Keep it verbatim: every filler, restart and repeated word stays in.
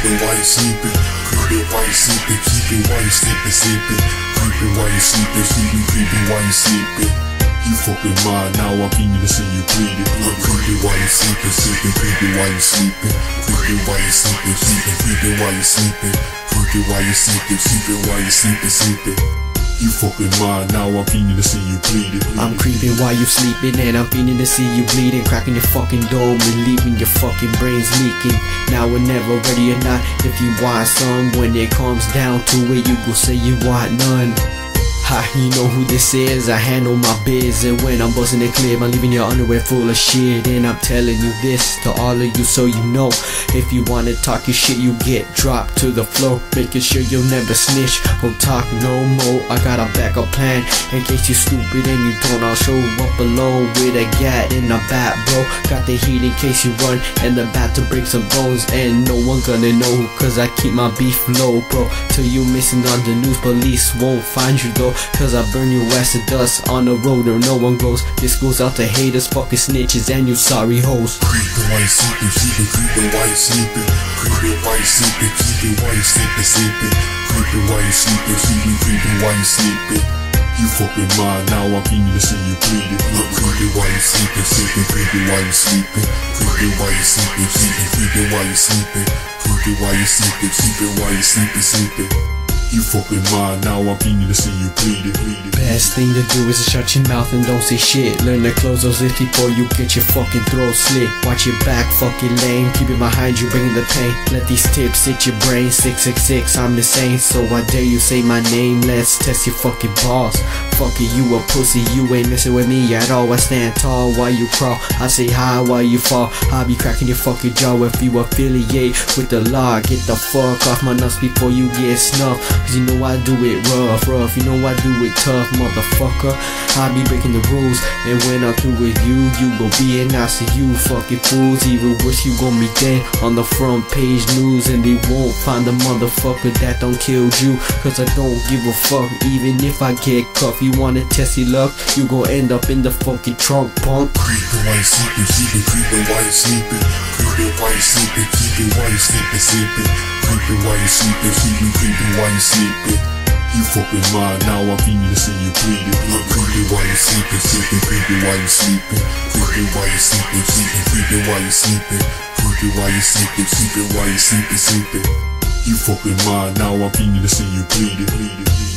creeping while you sleeping, creeping while you sleeping, keeping while you sleeping, sleeping, creeping while you sleeping, sleeping, creeping while you sleeping. You fucking mine, now I'm beginning to see you bleeding. I'm creeping while you sleeping, sleeping, creeping while you sleeping, creeping while you sleeping, sleeping, creeping while you sleeping, creeping while you sleeping, sleeping while you sleeping, sleeping. You fucking mine, now I'm beginning to see you bleeding. I'm creeping while you sleeping, and I'm beginning to see you bleeding, cracking your fucking dome and leaving your fucking brains leaking. Now or never, ready or not, if you want some, when it comes down to it, you go say you want none. Ha, you know who this is, I handle my biz, and when I'm busting it clear, I'm leaving your underwear full of shit. And I'm telling you this to all of you so you know, if you wanna talk your shit, you get dropped to the floor, making sure you'll never snitch or talk no more. I got a backup plan in case you stupid and you don't. I'll show up alone with a gat in a bat, bro. Got the heat in case you run and about to break some bones, and no one gonna know, cause I keep my beef low, bro. Till you missing on the news, police won't find you though, cause I burn your ass to dust on the road where no one goes. This goes out to haters, fucking snitches, and you sorry hoes. Creeping while you sleeping, sleeping, creeping while you sleeping, creeping while you sleeping, keeping while you sleeping, sleeping, creeping while you sleeping, sleeping, creeping while you sleeping. You fucking mine, now I'm beginning to see you bleeding. I'm creeping while you sleeping, sleeping, creeping while you sleeping, creeping while you sleeping, sleeping, creeping while you sleeping, creeping while you sleeping, sleeping while you sleeping, sleeping. You fucking mine, now I'm beginning to see you bleeding, bleeding. Best thing to do is to shut your mouth and don't say shit. Learn to close those lips before you get your fucking throat slit. Watch your back, fucking lame, keep it behind you, bringing the pain. Let these tips hit your brain, six six six, I'm insane. So I dare you say my name, let's test your fucking balls. Fuck it, you a pussy, you ain't messing with me at all. I stand tall while you crawl, I say hi while you fall. I'll be cracking your fucking jaw if you affiliate with the law. Get the fuck off my nuts before you get snuffed, cause you know I do it rough, rough, you know I do it tough, motherfucker. I be breaking the rules, and when I'm through with you, you gon' be an ass to you fucking fools. Even worse, you gon' be dead on the front page news, and they won't find the motherfucker that done killed you, cause I don't give a fuck, even if I get cuffed. You wanna test your luck, you gon' end up in the fucking trunk, punk. Creeping while you sleeping, sleeping, creeping while you sleeping, creeping while you sleeping, keeping while you sleeping, sleeping, creeping while you sleeping, sleeping, creeping while you sleeping. You fucking mine, now I'm beginning to see you bleeding. I'm creeping while you sleeping, sleeping, creeping while you sleeping, creeping while you sleeping, sleeping, creeping while you sleeping, creeping while you sleeping, sleeping while you sleeping, sleeping. You fucking mine, now I'm beginning to see you bleeding, bleeding.